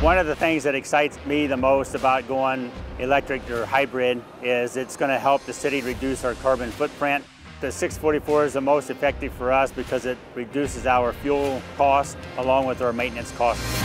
One of the things that excites me the most about going electric or hybrid is it's going to help the city reduce our carbon footprint. The 644 is the most effective for us because it reduces our fuel cost along with our maintenance costs.